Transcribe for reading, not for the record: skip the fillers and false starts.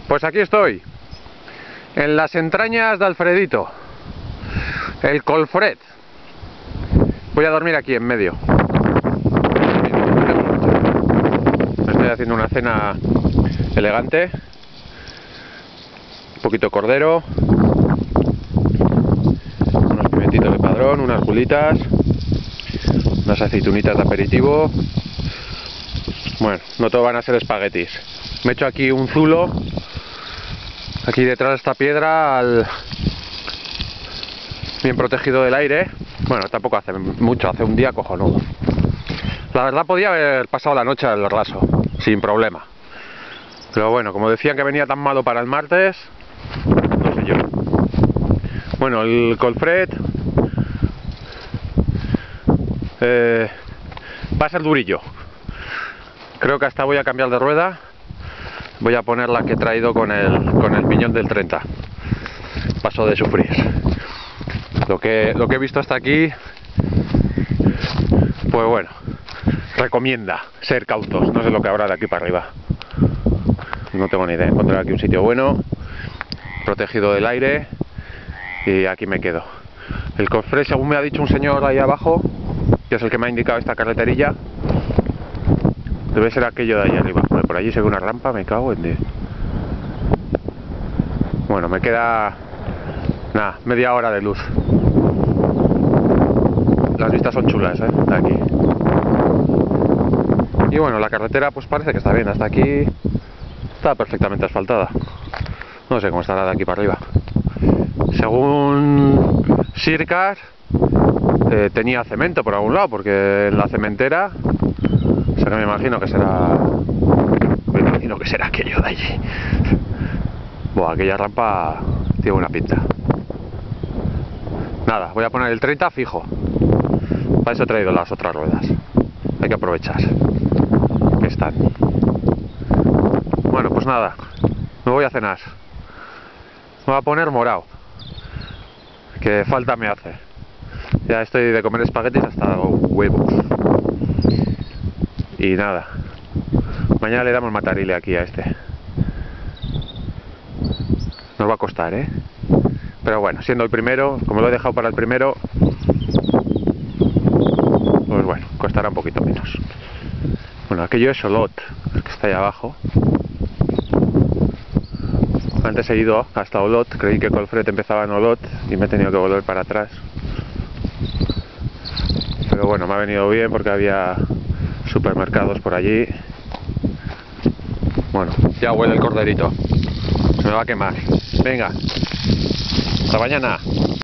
Pues aquí estoy, en las entrañas de Alfredito, el Colfred. Voy a dormir aquí en medio. Me estoy haciendo una cena elegante, un poquito de cordero, unos pimentitos de padrón, unas gulitas, unas aceitunitas de aperitivo. Bueno, no todo van a ser espaguetis. Me he hecho aquí un zulo, aquí detrás de esta piedra, bien protegido del aire. Bueno, tampoco hace mucho, hace un día cojonudo. La verdad podía haber pasado la noche al raso, sin problema. Pero bueno, como decían que venía tan malo para el martes, no sé yo. Bueno, el Colfred va a ser durillo. Creo que hasta voy a cambiar de rueda. Voy a poner la que he traído con el piñón del 30. Paso de sufrir. Lo que he visto hasta aquí, pues bueno, recomienda ser cautos. No sé lo que habrá de aquí para arriba. No tengo ni idea. Encontrar aquí un sitio bueno, protegido del aire, y aquí me quedo. El Colfred, según me ha dicho un señor ahí abajo, que es el que me ha indicado esta carreterilla, debe ser aquello de ahí arriba. Por allí se ve una rampa, me cago en 10. Bueno, me queda nada, media hora de luz. Las vistas son chulas, de aquí. Y bueno, la carretera pues parece que está bien. Hasta aquí está perfectamente asfaltada. No sé cómo estará de aquí para arriba. Según Sircar, tenía cemento por algún lado, porque en la cementera, o sea que me imagino que será aquello de allí. Buah, aquella rampa tiene una pinta. Nada, voy a poner el 30 fijo. Para eso he traído las otras ruedas. Hay que aprovechar que están. Bueno, pues nada, me voy a cenar. Me voy a poner morado, que falta me hace. Ya estoy de comer espaguetis hasta los huevos. Y nada, mañana le damos matarile aquí a este. Nos va a costar, pero bueno, siendo el primero, como lo he dejado para el primero, pues bueno, costará un poquito menos. Bueno, aquello es Olot, el que está ahí abajo. Antes he ido hasta Olot, creí que Colfred empezaba en Olot y me he tenido que volver para atrás. Pero bueno, me ha venido bien porque había supermercados por allí. Bueno, ya huele el corderito. Se me va a quemar. Venga, hasta mañana.